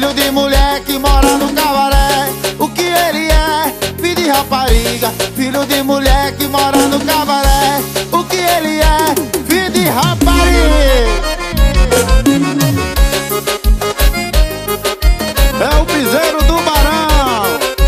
filho de mulher que mora no cabaré. O que ele é? Filho de rapariga, filho de mulher que mora no cabaré. O que ele é? Filho de rapariga. É o Piseiro do Barão.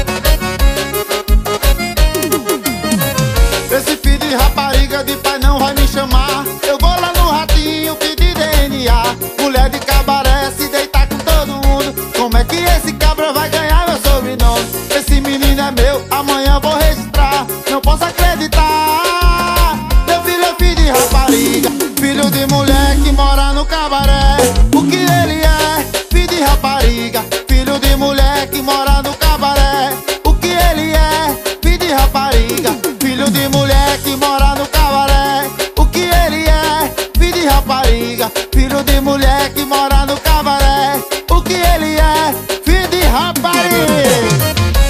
Esse filho de rapariga de pai não vai me chamar. Eu vou lá no Ratinho pedir DNA. Mulher de cabaré se deitar com todo mundo. Como é que esse cabra vai ganhar meu sobrenome? Esse menino é meu, amanhã vou registrar. Não posso acreditar. Meu filho é filho de rapariga, filho de mulher que mora no cabaré. O que ele é? Filho de rapariga, filho de mulher que mora no cabaré. O que ele é? Filho de rapariga, filho de mulher que mora no cabaré. O que ele é? Filho de rapariga, filho de mulher que mora no cabaré. O que ele é? Filho de rapariga.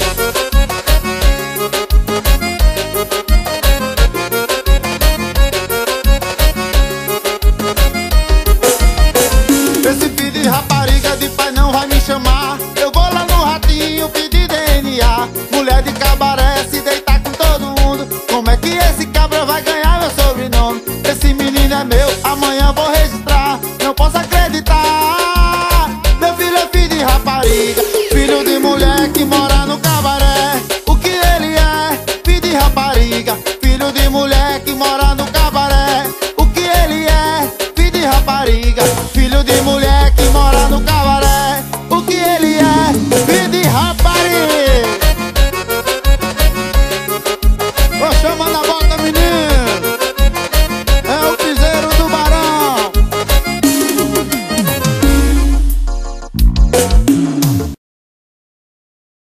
Esse filho de rapariga de pai não vai me chamar. Eu vou lá no Ratinho pedir DNA. Mulher de cabaré se deitar com todo mundo. Como é que esse cabra vai ganhar meu sobrenome? Esse menino é meu, amanhã vou registrar. Não posso acreditar. Meu filho é filho de rapariga, filho de mulher que mora no cabaré. O que ele é? Filho de rapariga, filho de mulher que mora no cabaré. O que ele é? Filho de rapariga, filho de mulher